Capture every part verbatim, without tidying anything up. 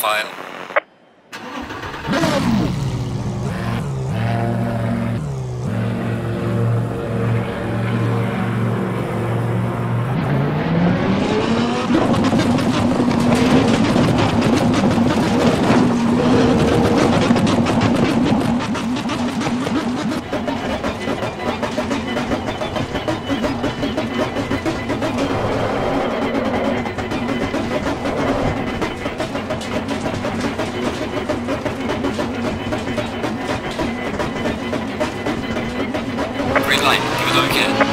profile. Line, give it okay.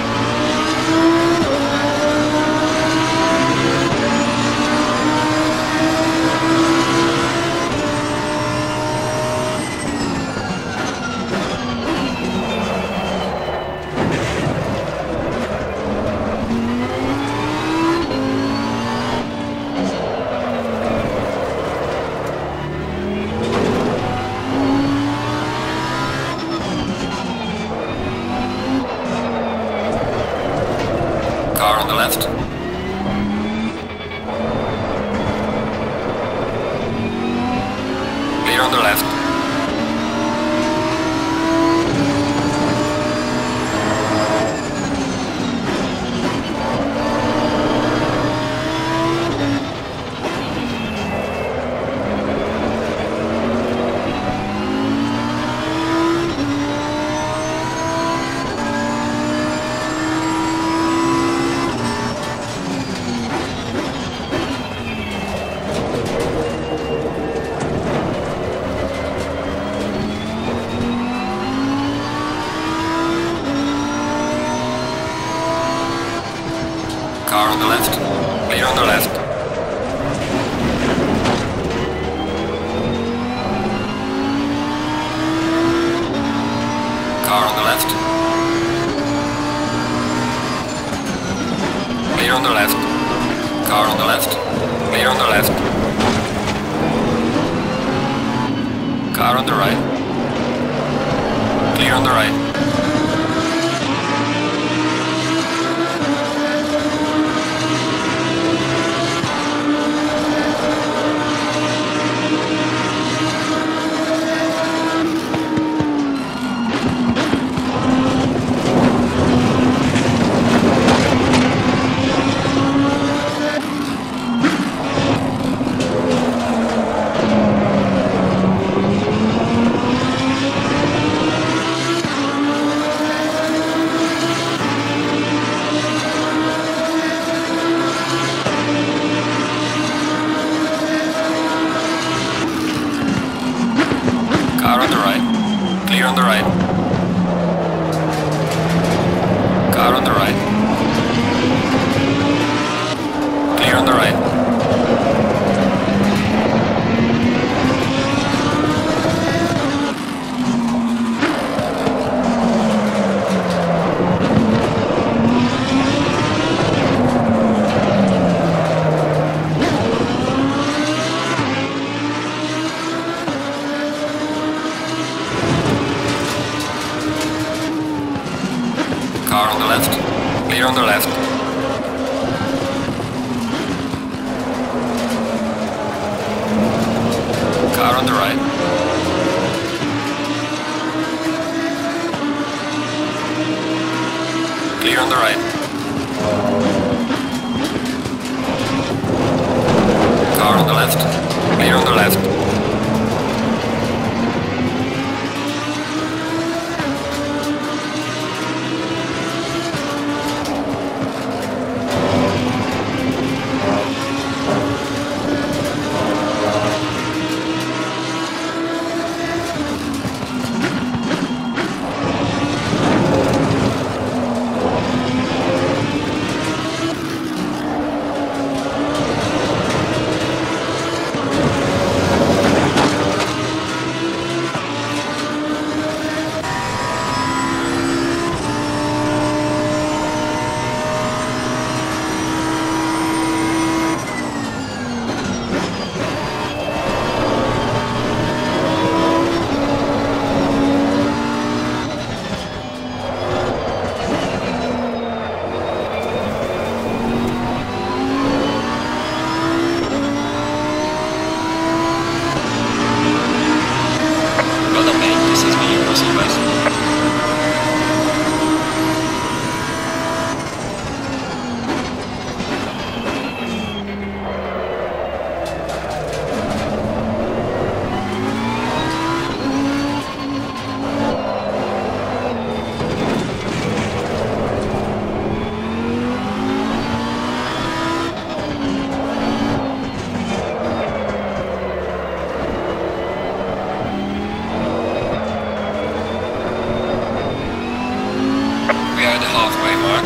Car on the left. Clear on the left. Car on the left. Clear on the left. Car on the left. Clear on the left. Car on the left. Clear on the left. Car on the right. Clear on the right. Car on the right. Clear on the right. Car on the right. Clear on the right. Car on the left. Clear on the left. Car on the right. Clear on the right. Car on the left. Clear on the left.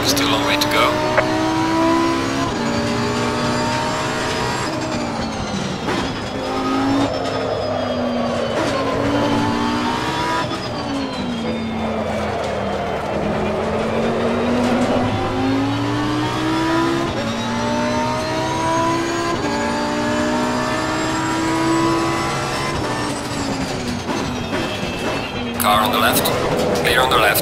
Still a long way to go. Car on the left. Clear on the left.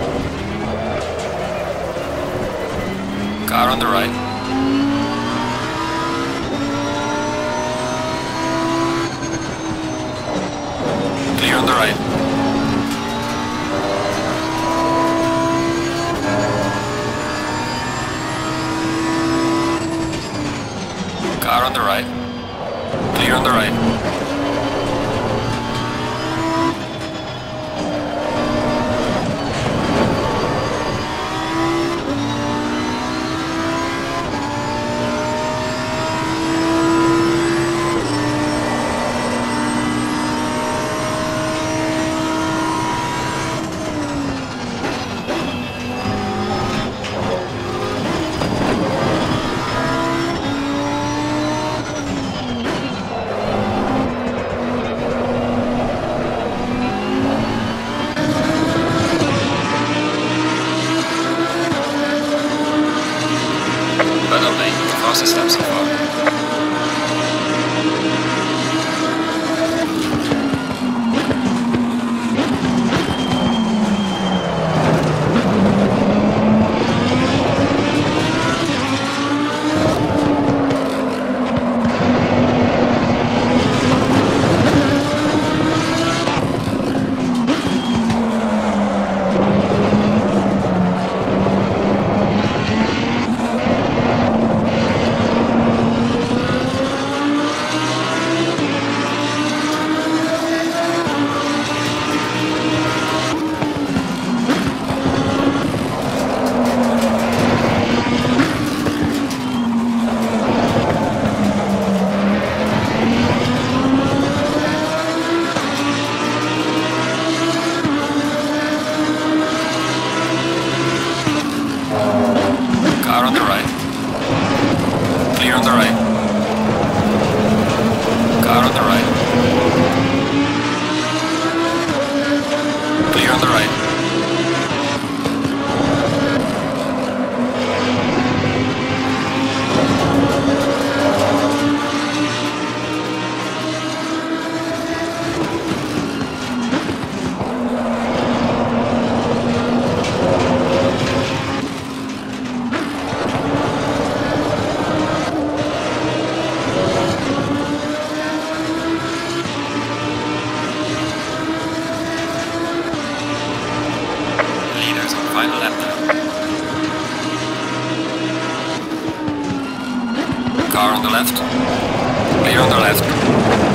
Car on the right. Clear on the right. Car on the right. Clear on the right. But I'll make the fastest step so far. Car on the right. Clear on the right. Car on the right. Clear on the right. Final lap now. Car on the left. Clear on the left.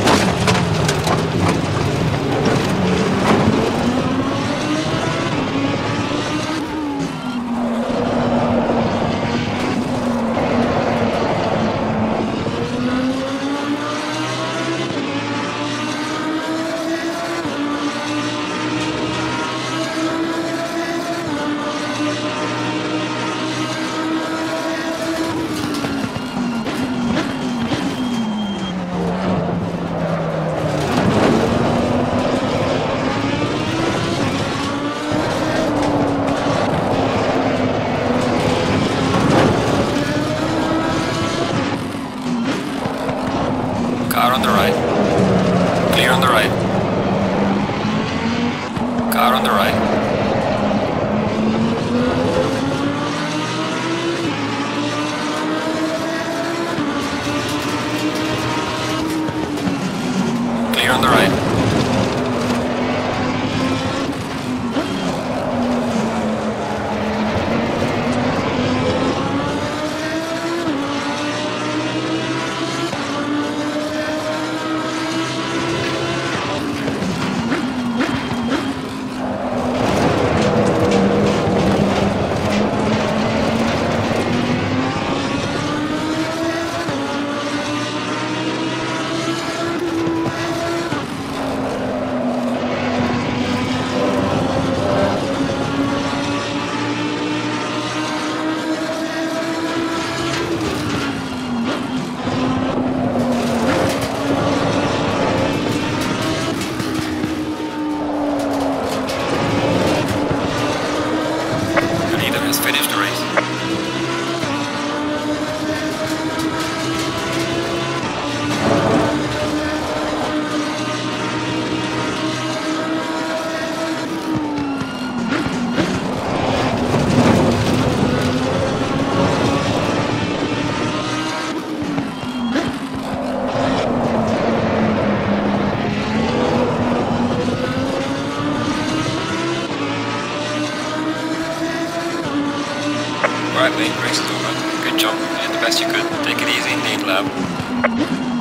Alright mate, race is over. Good job, you did the best you could. Take it easy, need lab.